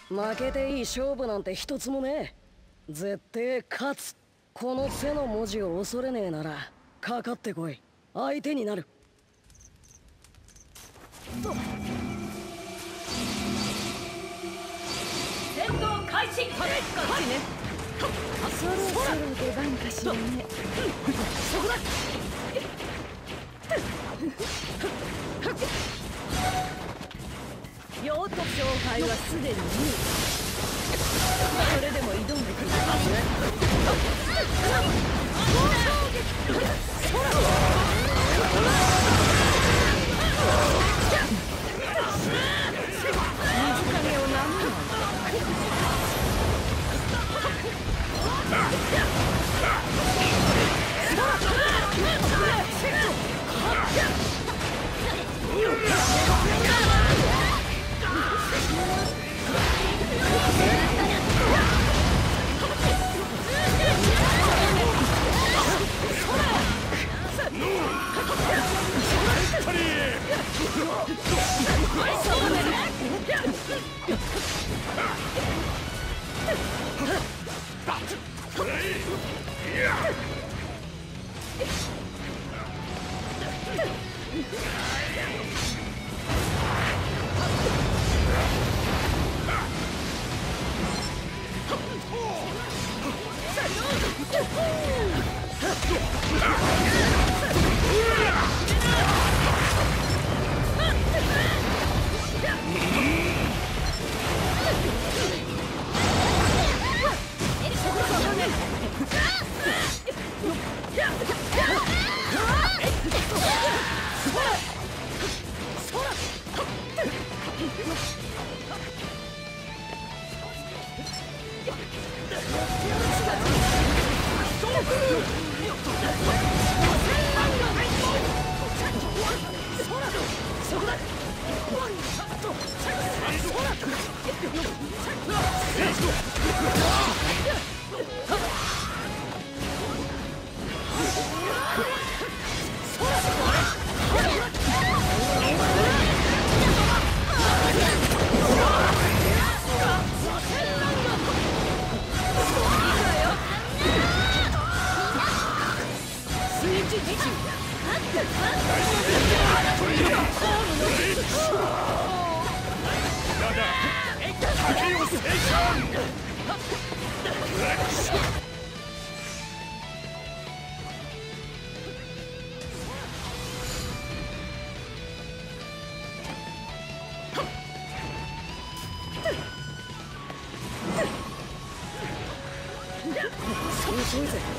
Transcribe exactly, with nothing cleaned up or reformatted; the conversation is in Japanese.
負けていい勝負なんて一つもねえ。絶対勝つ。この背の文字を恐れねえならかかってこい。相手になる。 戦闘開始。こっちね。 そろそろ出番かしらね。 そこだ。 用途勝敗はすでに見えた。それでも挑んでくる。 そうそうぜ。